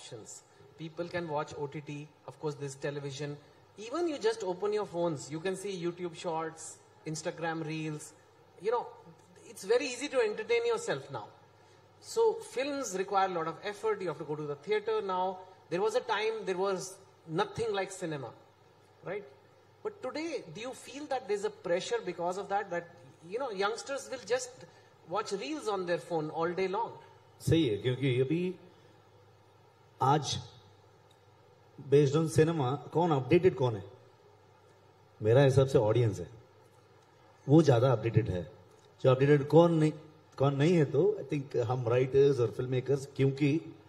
options. People can watch OTT, of course, this television. Even you just open your phones, you can see YouTube Shorts, Instagram Reels. You know, it's very easy to entertain yourself now. So films require a lot of effort. You have to go to the theater now. There was a time there was nothing like cinema, right? But today, do you feel that there's a pressure because of that? That, you know, youngsters will just watch reels on their phone all day long. सही है, क्योंकि अभी आज based on cinema कौन updated कौन है? मेरा हिसाब से ऑडियंस है, वो ज्यादा अपडेटेड है. जो अपडेटेड कौन नहीं है, तो आई थिंक हम राइटर्स और फिल्म मेकर्स, क्योंकि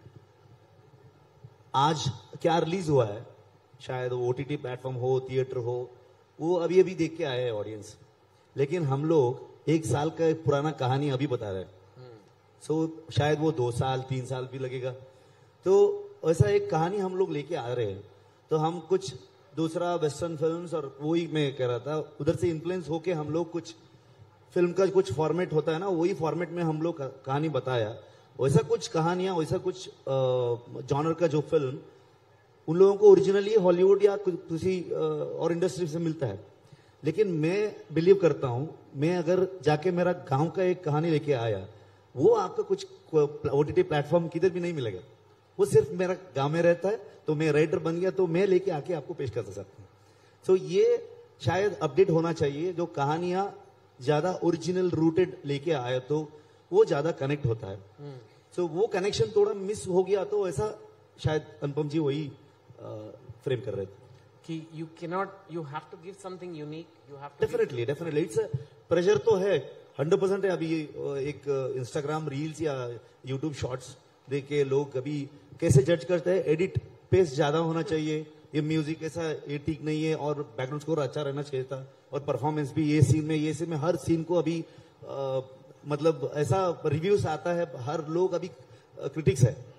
आज क्या रिलीज हुआ है, शायद वो ओटीटी प्लेटफॉर्म हो, थिएटर हो, वो अभी अभी देख के आए हैं ऑडियंस. लेकिन हम लोग 1 साल का एक पुराना कहानी अभी बता रहे हैं. सो शायद वो 2 साल 3 साल भी लगेगा. तो ऐसा एक कहानी हम लोग लेके आ रहे हैं. तो हम कुछ दूसरा वेस्टर्न फिल्म्स, और वही मैं कह रहा था, उधर से इन्फ्लुएंस होके हम लोग कुछ फिल्म का कुछ फॉर्मेट होता है ना, वही फॉर्मेट में हम लोग कहानी बताया. वैसा कुछ कहानियां, वैसा कुछ जॉनर का जो फिल्म उन लोगों को ओरिजिनली हॉलीवुड या किसी और इंडस्ट्री से मिलता है. लेकिन मैं बिलीव करता हूं, मैं अगर जाके मेरा गांव का एक कहानी लेके आया, वो आपका कुछ ओटीटी प्लेटफॉर्म किधर भी नहीं मिलेगा. वो सिर्फ मेरा गांव में रहता है, तो मैं राइटर बन गया, तो मैं लेके आके आपको पेश कर सकता हूँ. सो ये शायद अपडेट होना चाहिए. जो कहानियां ज्यादा ओरिजिनल रूटेड लेके आए, तो वो ज्यादा कनेक्ट होता है. सो वो कनेक्शन थोड़ा मिस हो गया, तो ऐसा शायद अनुपम जी वही फ्रेम कर रहे थे कि you have to give something unique. You have to definitely it's pressure तो है, 100% है. अभी एक इंस्टाग्राम रील्स या यूट्यूब शॉर्ट्स देख के लोग अभी कैसे जज करते हैं, एडिट पेस ज्यादा होना चाहिए, ये म्यूजिक ऐसा ये ठीक नहीं है, और बैकग्राउंड स्कोर अच्छा रहना चाहिए था, और परफॉर्मेंस भी ये सीन में हर सीन को अभी मतलब ऐसा रिव्यूज आता है, हर लोग अभी क्रिटिक्स है.